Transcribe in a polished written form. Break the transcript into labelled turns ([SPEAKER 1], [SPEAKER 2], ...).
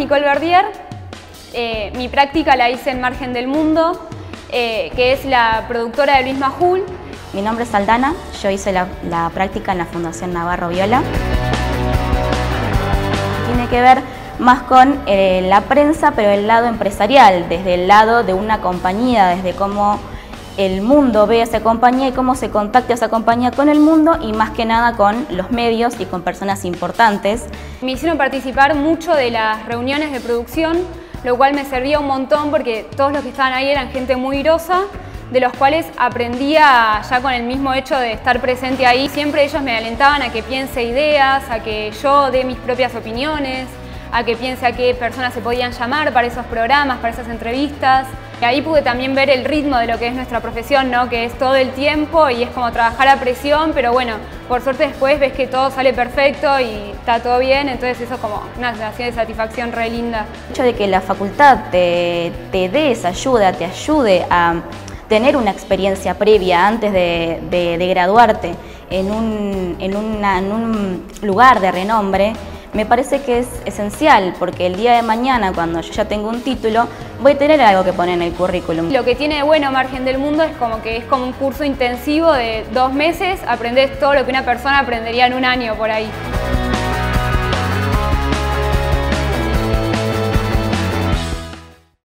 [SPEAKER 1] Nicole Verdier, mi práctica la hice en Margen del Mundo, que es la productora de Luis Majul.
[SPEAKER 2] Mi nombre es Aldana, yo hice la práctica en la Fundación Navarro Viola. Tiene que ver más con la prensa, pero el lado empresarial, desde el lado de una compañía, desde cómo el mundo ve a esa compañía y cómo se contacta esa compañía con el mundo y más que nada con los medios y con personas importantes.
[SPEAKER 1] Me hicieron participar mucho de las reuniones de producción, lo cual me servía un montón porque todos los que estaban ahí eran gente muy grosa, de los cuales aprendía ya con el mismo hecho de estar presente ahí. Siempre ellos me alentaban a que piense ideas, a que yo dé mis propias opiniones, a que piense a qué personas se podían llamar para esos programas, para esas entrevistas. Y ahí pude también ver el ritmo de lo que es nuestra profesión, ¿no? Que es todo el tiempo y es como trabajar a presión, pero bueno, por suerte después ves que todo sale perfecto y está todo bien, entonces eso es como una sensación de satisfacción re linda.
[SPEAKER 2] El hecho de que la facultad te dé esa ayuda, te ayude a tener una experiencia previa antes de graduarte en un lugar de renombre, me parece que es esencial, porque el día de mañana, cuando yo ya tengo un título, voy a tener algo que poner en el currículum.
[SPEAKER 1] Lo que tiene de bueno Margen del Mundo es que es como un curso intensivo de 2 meses, aprendes todo lo que una persona aprendería en un año por ahí.